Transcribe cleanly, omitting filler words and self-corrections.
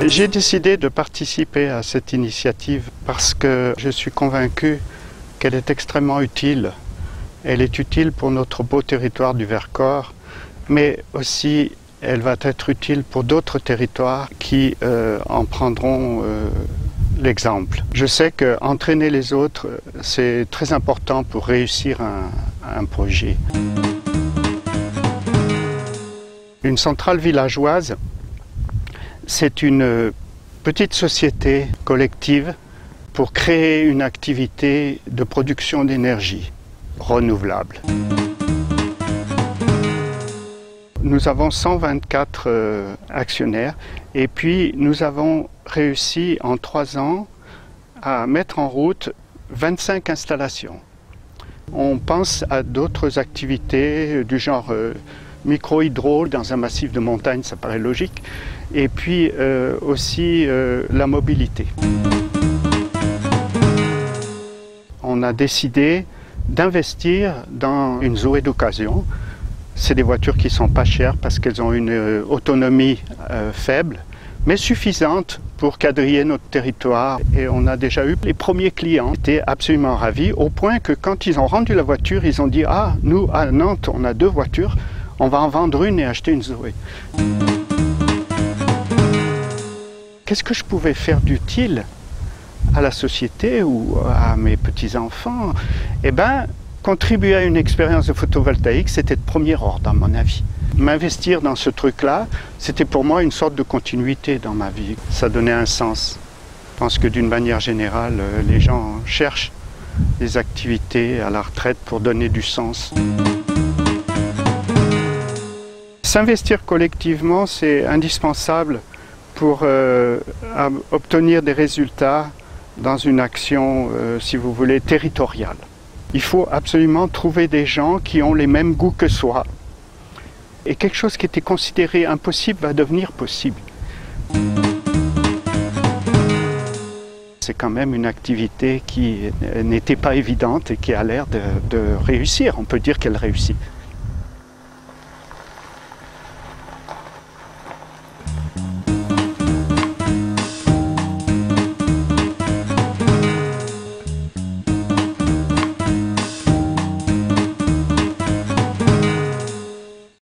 J'ai décidé de participer à cette initiative parce que je suis convaincu qu'elle est extrêmement utile. Elle est utile pour notre beau territoire du Vercors, mais aussi elle va être utile pour d'autres territoires qui en prendront l'exemple. Je sais qu'entraîner les autres, c'est très important pour réussir un projet. Une centrale villageoise, c'est une petite société collective pour créer une activité de production d'énergie renouvelable. Nous avons 124 actionnaires et puis nous avons réussi en 3 ans à mettre en route 25 installations. On pense à d'autres activités du genre micro-hydro dans un massif de montagne, ça paraît logique, et puis aussi la mobilité. On a décidé d'investir dans une Zoé d'occasion. C'est des voitures qui ne sont pas chères parce qu'elles ont une autonomie faible, mais suffisante pour quadriller notre territoire. Et on a déjà eu les premiers clients qui étaient absolument ravis, au point que quand ils ont rendu la voiture, ils ont dit « Ah, nous, à Nantes, on a 2 voitures, on va en vendre une et acheter une Zoé. » Qu'est-ce que je pouvais faire d'utile à la société ou à mes petits-enfants? Eh bien, contribuer à une expérience de photovoltaïque, c'était de premier ordre, à mon avis. M'investir dans ce truc-là, c'était pour moi une sorte de continuité dans ma vie. Ça donnait un sens. Je pense que d'une manière générale, les gens cherchent des activités à la retraite pour donner du sens. S'investir collectivement, c'est indispensable pour obtenir des résultats dans une action, si vous voulez, territoriale. Il faut absolument trouver des gens qui ont les mêmes goûts que soi. Et quelque chose qui était considéré impossible va devenir possible. C'est quand même une activité qui n'était pas évidente et qui a l'air de réussir. On peut dire qu'elle réussit.